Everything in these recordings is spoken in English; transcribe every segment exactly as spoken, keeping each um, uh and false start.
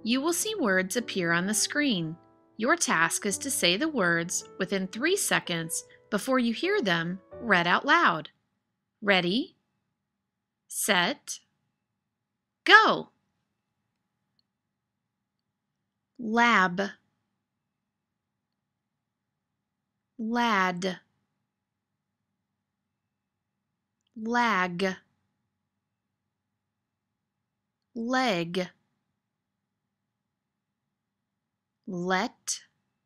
You will see words appear on the screen. Your task is to say the words within three seconds before you hear them read out loud. Ready, set, go! Lab, lad, lag, leg, let,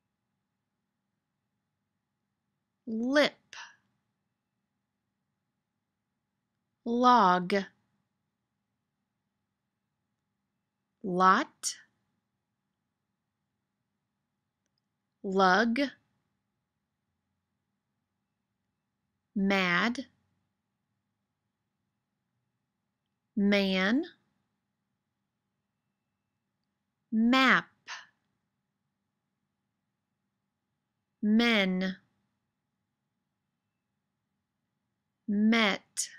lip, log, lot, lug, mad, man, map, men, met,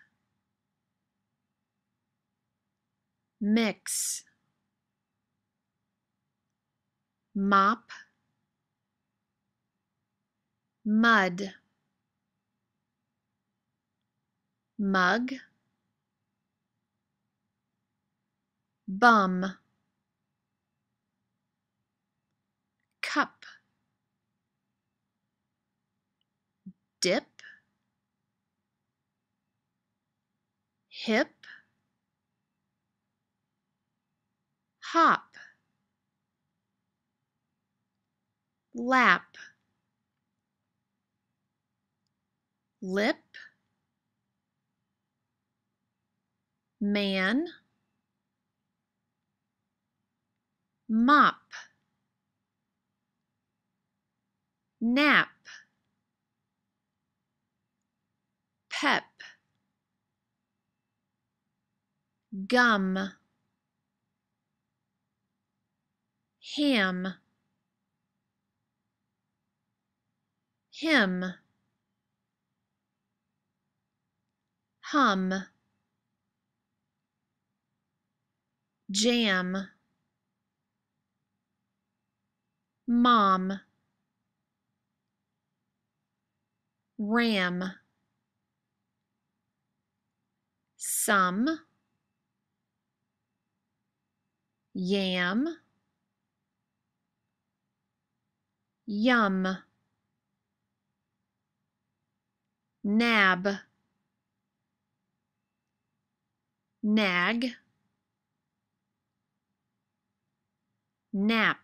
mix, mop, mud, mug, bum, cup, dip, hip, hop, lap, lip, man, mop, nap, pep, gum, ham, him, hum, jam, mom, ram, some, yam, yum, nab, nag, nap,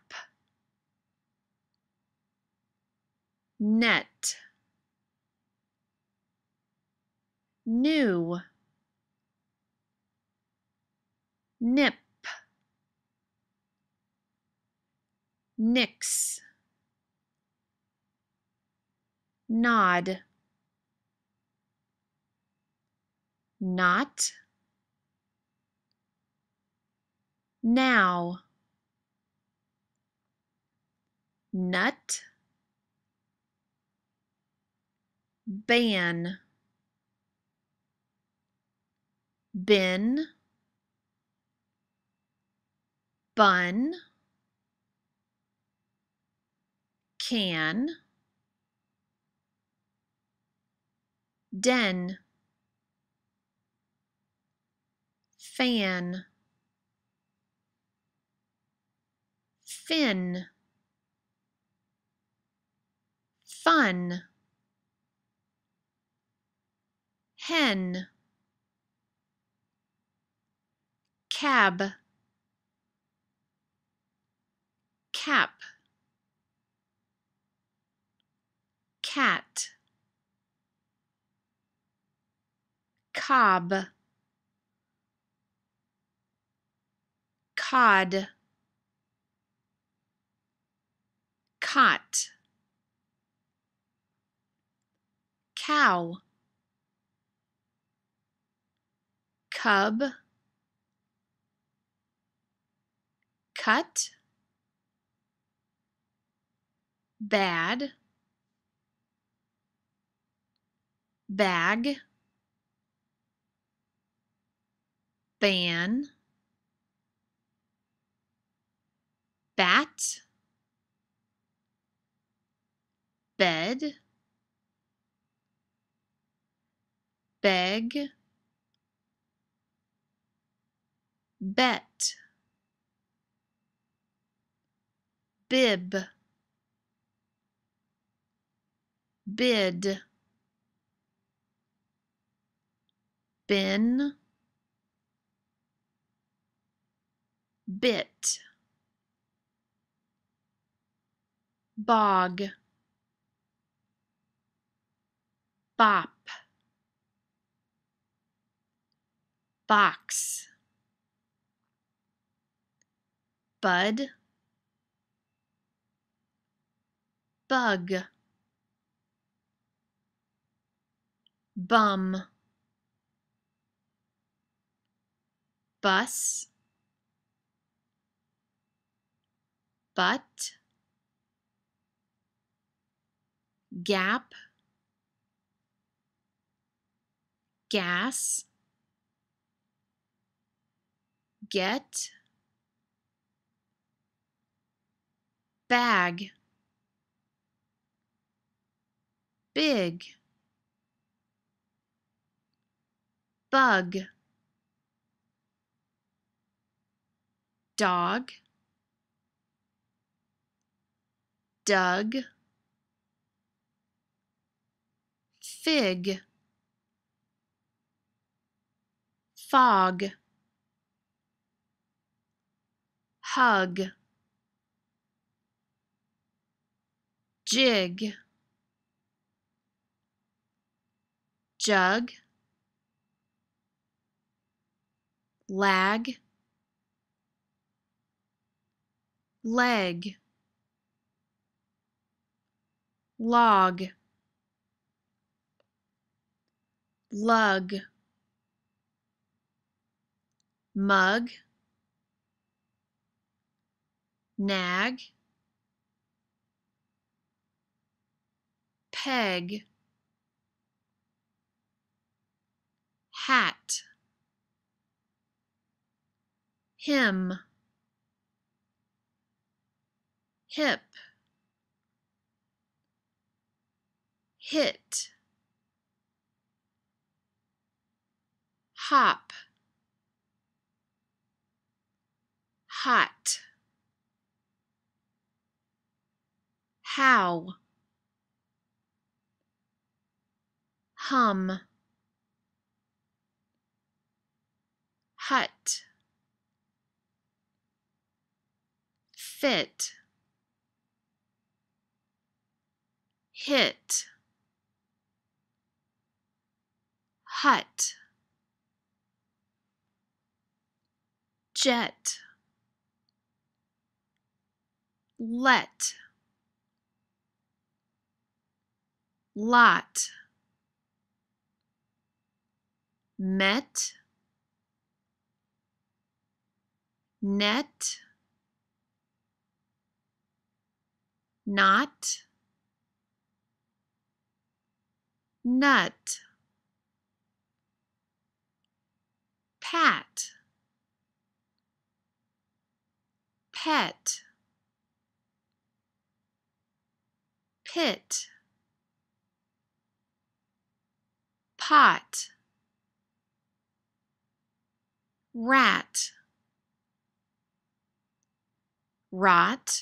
net, new, nip, nix, nod, not, now, nut, ban, bin, bun, can, den, fan, fin, fun, hen, cab, cap, cat, cob, cod, cot, cow, cub, cut, bad, bag, ban, bat, bed, beg, bet, bib, bid, bin, bit, bog, bop, box, bud, bug, bum, bus, butt, gap, gas, get, bag, big, bug, dog, dug, fig, fog, hug, jig, jug, lag, leg, log, lug, mug, nag, peg, hat, him, hip, hit, hop, hot, how, hum, hut, fit, hit, hut, jet, let, lot, met, net, not, nut, pat, pet, pit, pot, rat, rot,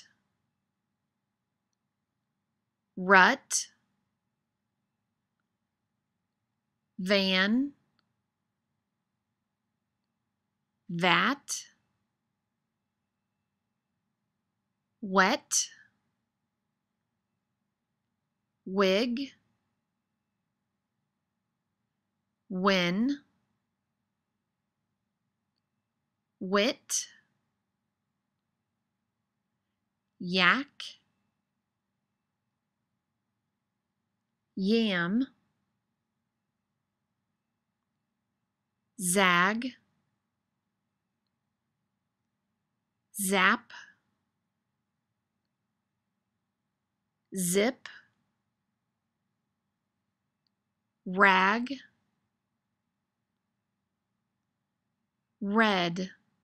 rut, van, vat, wet, wig, win, wit, yak, yam, zag, zap, zip, rag, red,